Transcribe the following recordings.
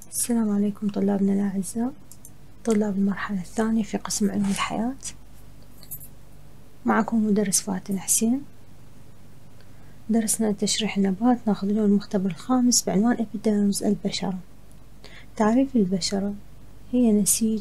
السلام عليكم طلابنا الأعزاء، طلاب المرحلة الثانية في قسم علوم الحياة. معكم مدرس فاتن حسين. درسنا تشريح النبات، ناخذ له المختبر الخامس بعنوان إبيديرمز البشرة. تعريف البشرة: هي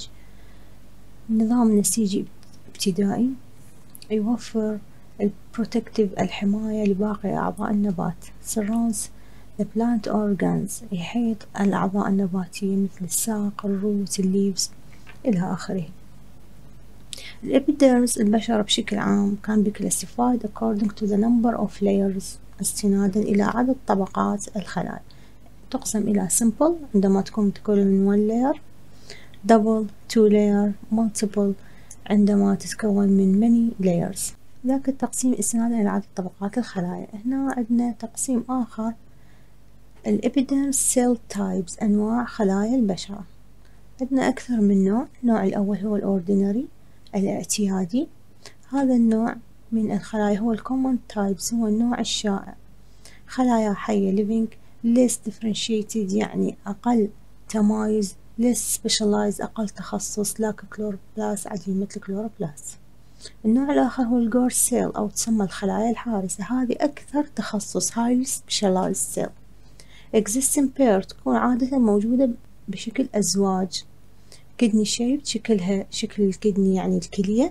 نظام نسيجي ابتدائي يوفر البروتكتيف الحماية لباقي أعضاء النبات. surrounds the plant organs، يحيط الأعضاء النباتية مثل الساق، الروت، الليفز إلى آخره. الإبيديرمز البشرة بشكل عام can be classified according to the number of layers، استنادا إلى عدد طبقات الخلايا. تقسم إلى simple عندما تكون من one layer، double two layer، multiple عندما تتكون من many layers. ذاك التقسيم استنادا إلى عدد طبقات الخلايا. هنا عندنا تقسيم آخر، الإبيديرمز cell types، أنواع خلايا البشرة. عندنا أكثر من نوع. النوع الأول هو الأوردينري، الاعتيادي. هذا النوع من الخلايا هو الكومن تايبس، هو النوع الشائع. خلايا حية living، less differentiated يعني أقل تمايز، less specialized أقل تخصص، لا كلوروبلاست عديمة الكلوروبلاست. النوع الآخر هو الجور سيل أو تسمى الخلايا الحارسة، هذه أكثر تخصص highly specialized cell. existing pair تكون عادة موجودة بشكل أزواج. kidney shaped شكلها شكل الكدني يعني الكلية.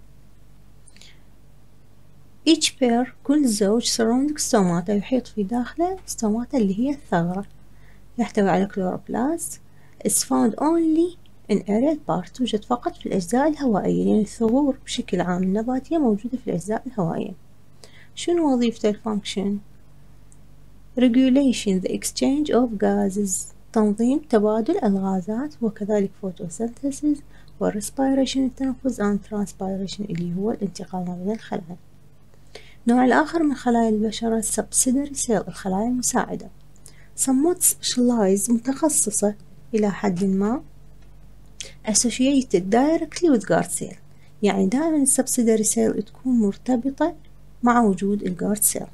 each pair كل زوج surrounding stomata يحيط في داخله stomata اللي هي الثغرة. يحتوي على كلوروبلاست. is found only in aerial part، توجد فقط في الأجزاء الهوائية، يعني الثغور بشكل عام النباتية موجودة في الأجزاء الهوائية. شنو وظيفة الفانكشن؟ regulation the exchange of gases، تنظيم تبادل الغازات، وكذلك photosynthesis والrespiration التنفس and transpiration اللي هو الانتقال ما بين الخلايا. النوع الآخر من خلايا البشرة subsidiary cell، الخلايا المساعدة. somewhat specialized متخصصة إلى حد ما. associated directly with guard cell، يعني دائما subsidiary cell تكون مرتبطة مع وجود الجارد cell.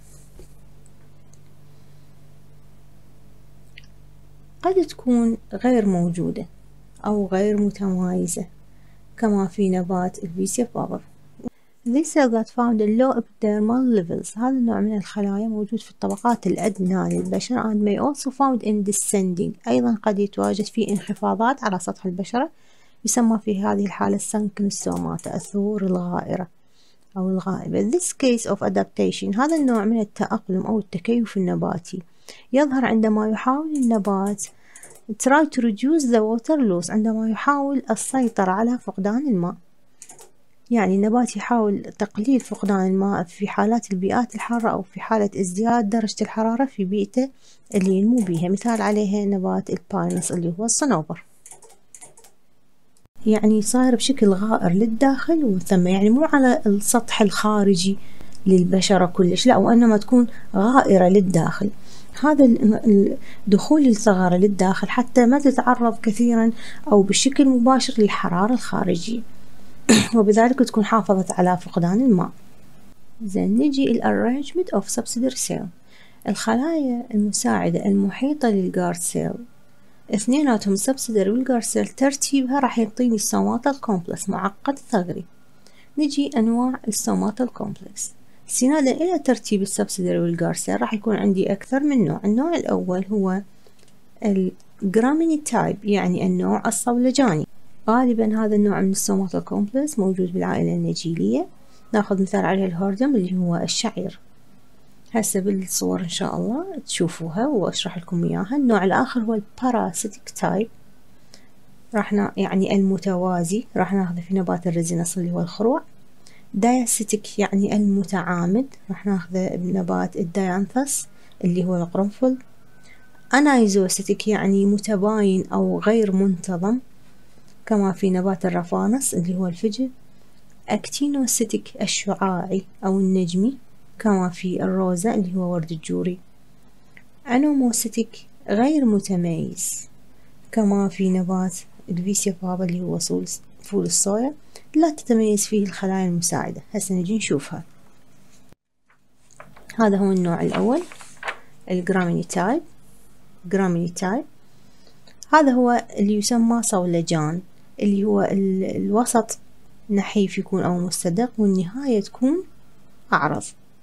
قد تكون غير موجودة أو غير متمايزة كما في نبات الفيسيا بابر. These cells that found in low epidermal levels، هذا النوع من الخلايا موجود في الطبقات الأدنى للبشرة. and may also found in descending، أيضا قد يتواجد في انخفاضات على سطح البشرة، يسمى في هذه الحالة sunken stomata، الثغور الغائرة أو الغائبة. This case of adaptation، هذا النوع من التأقلم أو التكيف النباتي يظهر عندما يحاول النبات try to reduce the water loss، عندما يحاول السيطرة على فقدان الماء. يعني النبات يحاول تقليل فقدان الماء في حالات البيئات الحارة أو في حالة ازدياد درجة الحرارة في بيئته اللي ينمو بيها. مثال عليها نبات الباينس اللي هو الصنوبر، يعني صاير بشكل غائر للداخل والثم، يعني مو على السطح الخارجي للبشرة كلش، لا، وإنما تكون غائرة للداخل. هذا دخول الثغرة للداخل حتى ما تتعرض كثيرا أو بشكل مباشر للحرارة الخارجية، وبذلك تكون حافظت على فقدان الماء. زين، نجي الارانجمنت of subsidiary cell، الخلايا المساعدة المحيطة للجارد سيل، اثنيناتهم subsidiary والجارد سيل، ترتيبها راح يعطيني السوماتال كومبلكس معقد ثغري. نجي أنواع السوماتال كومبلكس استنادا إلى ترتيب السبسيدري والجارد سيل راح يكون عندي أكثر من نوع. النوع الأول هو الجراميني تايب، يعني النوع الصولجاني. غالبا هذا النوع من السوماتال كومبلكس موجود بالعائلة النجيلية. ناخذ مثال عليه الهوردم اللي هو الشعير، هسه بالصور إن شاء الله تشوفوها وأشرح لكم إياها. النوع الآخر هو الباراسيتيك تايب، يعني المتوازي، راح ناخذه في نبات الريزينس اللي هو الخروع. داياسيتيك يعني المتعامد، راح ناخذه بنبات الدايانثس اللي هو القرنفل. أنايزوسيتيك يعني متباين أو غير منتظم كما في نبات الرفانس اللي هو الفجل. أكتينوسيتيك الشعاعي أو النجمي كما في الروزا اللي هو ورد الجوري. أنوموسيتيك غير متميز كما في نبات الفيسيا بابا اللي هو فول الصويا، لا تتميز فيه الخلايا المساعدة. هسه نجي نشوفها. هذا هو النوع الأول الجراميني تايب. هذا هو اللي يسمى صولجان، اللي هو الوسط نحيف يكون أو مستدق والنهاية تكون أعرض.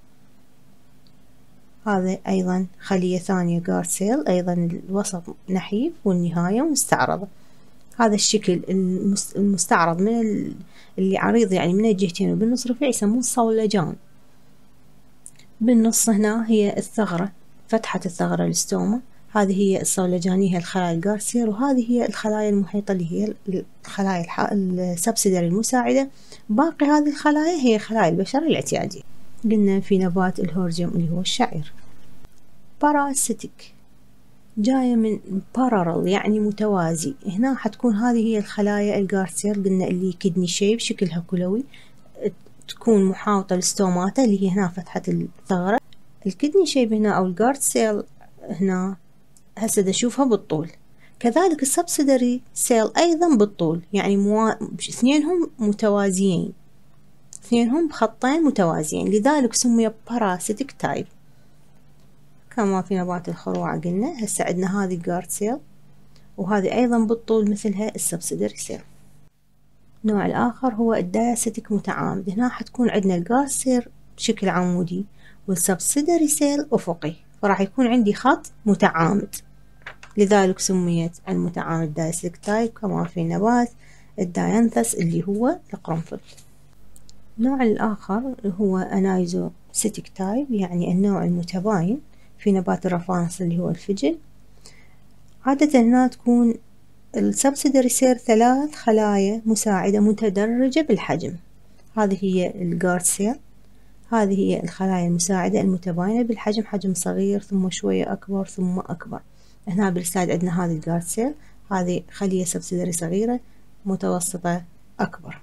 هذا أيضا خلية ثانية جارد سيل، أيضا الوسط نحيف والنهاية مستعرضة. هذا الشكل المستعرض من اللي عريض يعني من الجهتين وبالنص رفيع يسموه صولجان. بالنص هنا هي الثغرة، فتحة الثغرة الستوما، هذه هي الصولجانية، هي الخلايا الجارد سيل، وهذه هي الخلايا المحيطة اللي هي الخلايا السبسيدري المساعدة. باقي هذه الخلايا هي خلايا البشرة الاعتيادية. قلنا في نبات الهورجيوم اللي هو الشعير. باراسيتيك جاية من parallel يعني متوازي، هنا حتكون هذه هي الخلايا الجارد سيل، قلنا اللي كدني شيب شكلها كلوي، تكون محاوطة للستوماتا اللي هي هنا فتحة الثغرة. الكدني شيب هنا أو الجارد سيل هنا هسه أشوفها بالطول، كذلك السبسيدري سيل أيضا بالطول، يعني اثنينهم متوازيين، اثنينهم بخطين متوازيين، لذلك سمي باراسيتيك تايب. كما في نبات الخروع قلنا هسه عندنا هذه الجارد سيل وهذه أيضا بالطول مثلها السبسيدري سيل. النوع الآخر هو الداياسيتيك متعامد، هنا حتكون عندنا الجارد سيل بشكل عمودي والسبسيدري سيل أفقي، فراح يكون عندي خط متعامد، لذلك سميت المتعامد داياسيتيك تايب. كما في نبات الداينثس اللي هو القرنفل. النوع الآخر هو أنايزوسيتيك تايب، يعني النوع المتباين، في نبات الرفانس اللي هو الفجل. عادة هنا تكون السبسيدري سيل 3 خلايا مساعدة متدرجة بالحجم، هذه هي الجارد سيل، هذه هي الخلايا المساعدة المتباينة بالحجم، حجم صغير ثم شوية أكبر ثم أكبر. هنا بالسلايد عندنا هذه الجارد سيل، هذه خلية سبسيدري صغيرة متوسطة أكبر.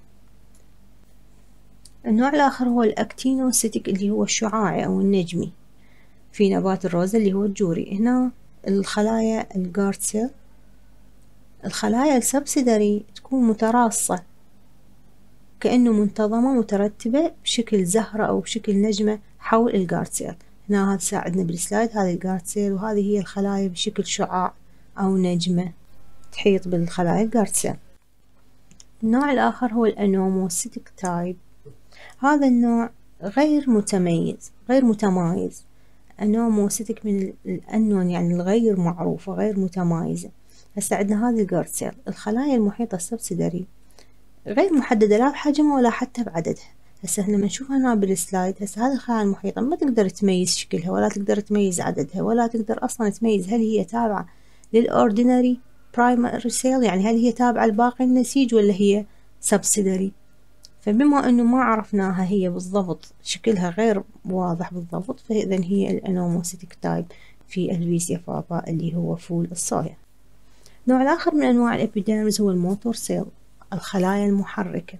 النوع الآخر هو الأكتينوسيتيك اللي هو الشعاعي أو النجمي، في نبات الروزة اللي هو الجوري. هنا الخلايا الجارد سيل، الخلايا السبسيدري تكون متراصة كأنه منتظمة مترتبة بشكل زهرة أو بشكل نجمة حول الجارد سيل. هنا هذا ساعدنا بالسلايد، هذه الجارد سيل وهذه هي الخلايا بشكل شعاع أو نجمة تحيط بالخلايا الجارد سيل. النوع الآخر هو الأنوموسيتيك تايب، هذا النوع غير متميز غير متمايز. أنوموسيتيك من الأنون يعني الغير معروفة غير متمايزة. هسه عندنا هذه الجارد سيل، الخلايا المحيطة السبسيدري غير محددة لا بحجمها ولا حتى بعددها. هسه لما نشوفها هنا بالسلايد، هسه هذه الخلايا المحيطة ما تقدر تميز شكلها ولا تقدر تميز عددها ولا تقدر أصلا تميز هل هي تابعة للأوردينري برايمري سيل، يعني هل هي تابعة لباقي النسيج ولا هي سبسيدري. فبما أنه ما عرفناها هي بالضبط، شكلها غير واضح بالضبط، فإذا هي الأنوموسيتيك تايب في الفيسيا فابا اللي هو فول الصويا. النوع الآخر من أنواع الإبيديرمس هو الموتور سيل، الخلايا المحركة.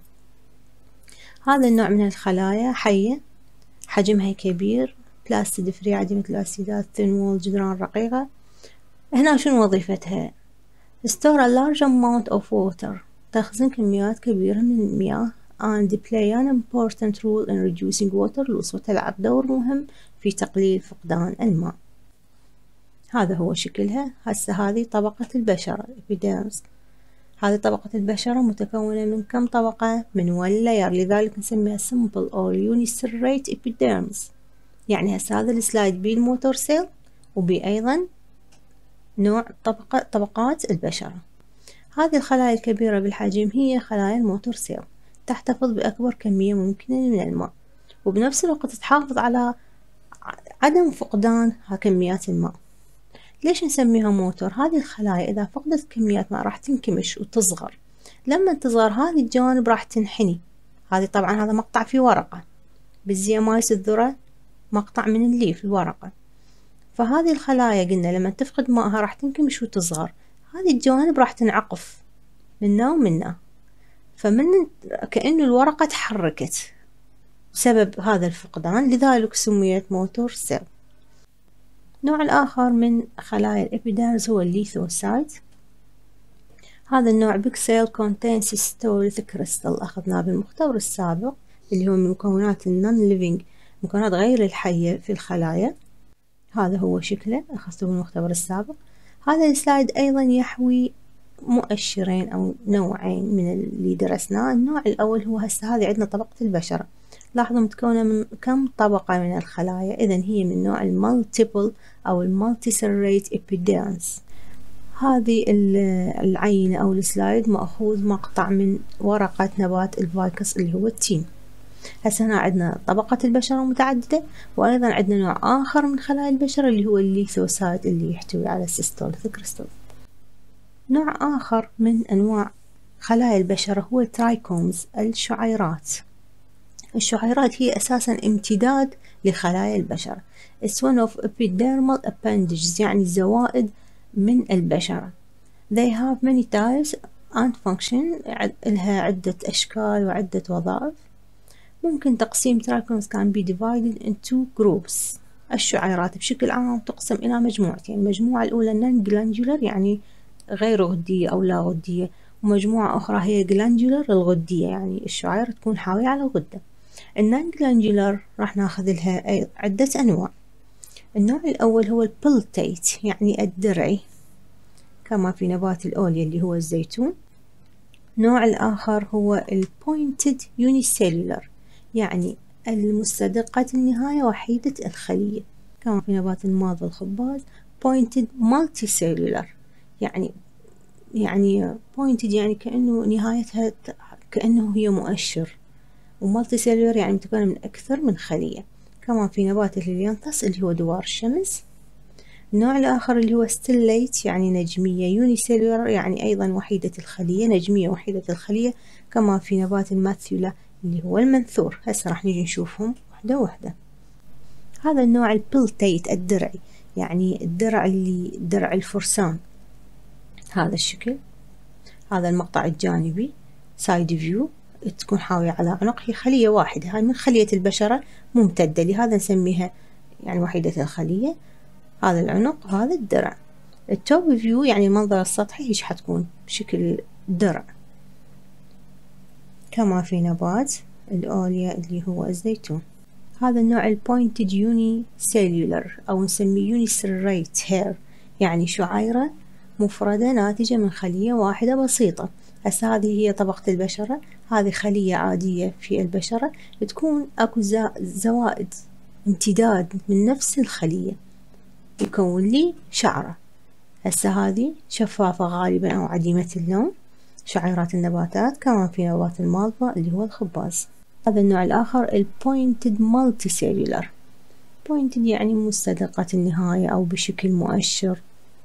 هذا النوع من الخلايا حية، حجمها كبير، بلاستيد فري، عديمة الأكسدات، ثين وول، جدران رقيقة. هنا شنو وظيفتها؟ store a large amount of water، تخزن كميات كبيرة من المياه، and play an important role in reducing water loss، وتلعب دور مهم في تقليل فقدان الماء. هذا هو شكلها. هسه هذه طبقة البشرة epidermis، هذه طبقة البشرة متكونة من كم طبقة؟ من 1 layer، لذلك نسميها simple or uniserrate epidermis. يعني هسه هذا السلايد بيه الموتور سيل وبيه أيضا نوع طبقات البشرة. هذه الخلايا الكبيرة بالحجم هي خلايا الموتور سيل، تحتفظ بأكبر كمية ممكنة من الماء، وبنفس الوقت تحافظ على عدم فقدان كميات الماء. ليش نسميها موتور؟ هذه الخلايا إذا فقدت كميات ماء راح تنكمش وتصغر، لما تصغر هذه الجوانب راح تنحني. هذه طبعا هذا مقطع في ورقة، بالزيمايس الذرة مقطع من الليف الورقة. فهذه الخلايا قلنا لما تفقد ماءها راح تنكمش وتصغر، هذه الجوانب راح تنعقف منا ومنا، فمن كأنه الورقة تحركت بسبب هذا الفقدان، لذلك سميت موتور سيل. النوع الآخر من خلايا الإبيديرمس هو الليثوسايت. هذا النوع big cell contains stored crystal، أخذناه بالمختبر السابق اللي هو من مكونات النون ليفينج، مكونات غير الحية في الخلايا. هذا هو شكله، أخذته بالمختبر السابق. هذا السلايد أيضا يحوي مؤشرين أو نوعين من اللي درسناه. النوع الأول هو هسه هذه عندنا طبقة البشرة، لاحظوا متكونة من كم طبقة من الخلايا، إذن هي من نوع المالتيبل أو المالتيسيلوليت إبيديرمس. هذه العينة أو السلايد مأخوذ مقطع من ورقة نبات الفايكس اللي هو التين. هسه هنا عندنا طبقة البشرة متعددة، وأيضا عندنا نوع آخر من خلايا البشرة اللي هو الليثوسايت اللي يحتوي على السيستوليث كريستال. نوع آخر من أنواع خلايا البشرة هو الترايكومز، الشعيرات. الشعيرات هي أساسا امتداد لخلايا البشرة. It's one of epidermal appendages، يعني زوائد من البشرة. They have many types and function، لها عدة أشكال وعدة وظائف. ممكن تقسيم ترايكومز can be divided into groups. الشعيرات بشكل عام تقسم إلى مجموعتين، المجموعة الأولى non glandular يعني غير غدية أو لا غدية، ومجموعة أخرى هي glandular الغدية يعني الشعيرة تكون حاوية على الغدة. النون glandular راح ناخذ لها عدة أنواع. النوع الأول هو البلتيت يعني الدرعي، كما في نبات الأوليا اللي هو الزيتون. النوع الآخر هو البوينتد يونيسيلولر يعني المستدقة النهاية وحيدة الخلية، كما في نبات الماضي الخباز. pointed multicellular يعني pointed يعني كأنه نهايتها كأنه هي مؤشر، ومالتيسيلولر يعني متكونة من أكثر من خلية، كما في نبات الهيليانثس اللي هو دوار الشمس. النوع الآخر اللي هو ستيليت يعني نجمية، يونيسيلولر يعني أيضا وحيدة الخلية، نجمية وحيدة الخلية، كما في نبات الماثيولا اللي هو المنثور. هسه راح نيجي نشوفهم واحدة واحدة. هذا النوع البلتيت الدرعي يعني الدرع اللي درع الفرسان، هذا الشكل. هذا المقطع الجانبي سايد فيو، تكون حاوية على عنق، هي خلية واحدة، هاي من خلية البشرة ممتدة، لهذا نسميها يعني وحيدة الخلية. هذا العنق وهذا الدرع. التوب فيو يعني المنظر السطحي هيش حتكون بشكل درع، كما في نبات الأوليا اللي هو الزيتون. هذا النوع البوينتد يوني سيلولر أو نسميه يونيسيلريت هير يعني شعيرة مفردة ناتجة من خلية واحدة بسيطة. هسه هذه هي طبقة البشرة، هذه خلية عادية في البشرة تكون أكو زوائد امتداد من نفس الخلية يكون لي شعرة. هسه هذه شفافة غالبا أو عديمة اللون، شعيرات النباتات، كما في نبات المالفا اللي هو الخباز. هذا النوع الآخر البوينتد مالتيسيلولر، بوينتد يعني مستدقة النهاية أو بشكل مؤشر،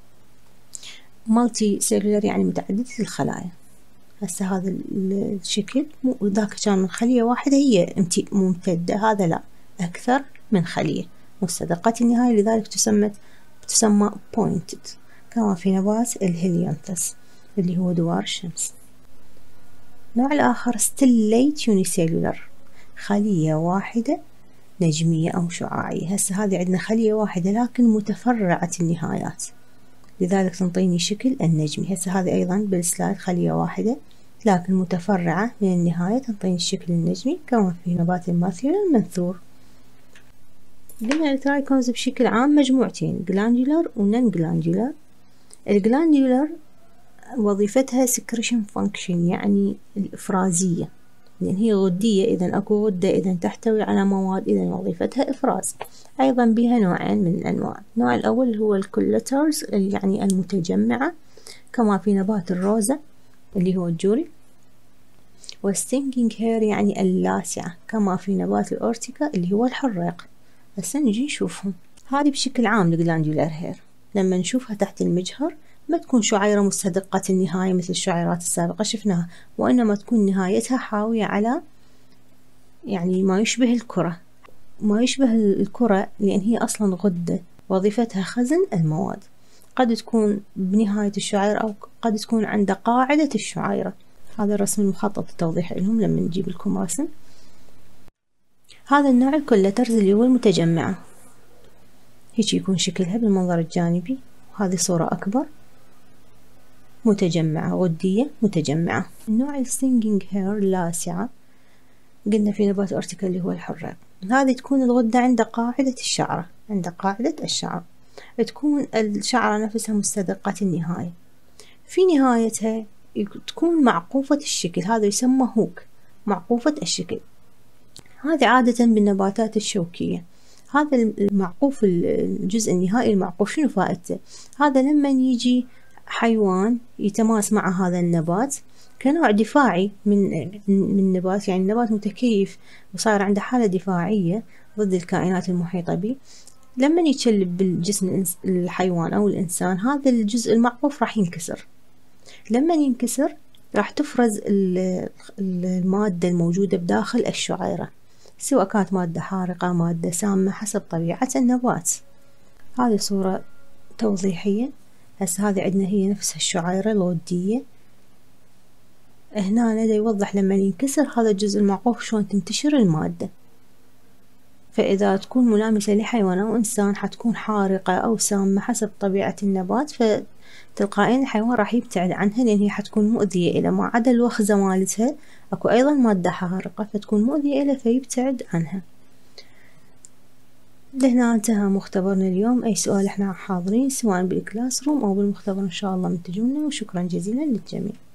مالتي سيلولر يعني متعددة الخلايا. هسه هذا الشكل وذاك كان من خلية واحدة هي ممتدة، هذا لا، أكثر من خلية مستدقة النهاية، لذلك تسمى بوينتد، كما في نبات الهيليانثس اللي هو دوار الشمس. النوع الآخر ستيليت يونيسيلولر، خلية واحدة نجمية أو شعاعية. هسه هذه عندنا خلية واحدة لكن متفرعة النهايات، لذلك تنطيني شكل النجمي. هسه هذه أيضا بالسلايد خلية واحدة لكن متفرعة من النهاية تنطيني الشكل النجمي، كما في نبات الماثيولا المنثور. قلنا الترايكونز بشكل عام مجموعتين، جلاندولار ونن جلاندولار. الجلاندولار وظيفتها سكريشن فانكشن يعني الإفرازية، لأن هي غدية، إذا أكو غدة إذا تحتوي على مواد، إذا وظيفتها إفراز. أيضا بها نوعين من الأنواع، النوع الأول هو الكولاترز يعني المتجمعة، كما في نبات الروزة اللي هو الجوري، والستينجينج هير يعني اللاسعة، كما في نبات الأورتيكا اللي هو الحراق. هسه نجي نشوفهم. هذه بشكل عام الجلاندولار هير، لما نشوفها تحت المجهر ما تكون شعيرة مستدقة النهاية مثل الشعيرات السابقة شفناها، وإنما تكون نهايتها حاوية على يعني ما يشبه الكرة، ما يشبه الكرة لأن هي أصلا غدة وظيفتها خزن المواد. قد تكون بنهاية الشعيرة أو قد تكون عند قاعدة الشعيرة. هذا الرسم المخطط التوضيح لهم لما نجيب لكم رسم. هذا النوع الكولاترز اللي هو المتجمعة، هيك يكون شكلها بالمنظر الجانبي. هذه صورة أكبر، متجمعة غدية متجمعة. النوع الستينجينج هير لاسعة، قلنا في نبات أورتيكا اللي هو الحراق. هذه تكون الغدة عند قاعدة الشعرة، عند قاعدة الشعر. تكون الشعرة نفسها مستدقة النهاية. في نهايتها تكون معقوفة الشكل، هذا يسمى هوك، معقوفة الشكل. هذه عادة بالنباتات الشوكية. هذا المعقوف، الجزء النهائي المعقوف، شنو فائدته؟ هذا لما يجي حيوان يتماس مع هذا النبات كنوع دفاعي من النبات، يعني النبات متكيف وصار عنده حالة دفاعية ضد الكائنات المحيطة به. لما يتشلب بالجسم الحيوان أو الإنسان، هذا الجزء المعقوف راح ينكسر. لما ينكسر راح تفرز المادة الموجودة بداخل الشعيرة، سواء كانت مادة حارقة، مادة سامة، حسب طبيعة النبات. هذه صورة توضيحية. هسه هذه عندنا هي نفسها الشعيرة الودية. هنا دا يوضح لما ينكسر هذا الجزء المعقوف شلون تنتشر المادة. فإذا تكون ملامسة لحيوان أو إنسان حتكون حارقة أو سامة حسب طبيعة النبات، فتلقائيا الحيوان راح يبتعد عنها لأن هي حتكون مؤذية إله، ما عدا الوخزة مالتها أكو أيضا مادة حارقة فتكون مؤذية إله فيبتعد عنها. لهنا انتهى مختبرنا اليوم. أي سؤال احنا حاضرين سواء بالكلاس روم أو بالمختبر إن شاء الله من تجونا، وشكرا جزيلا للجميع.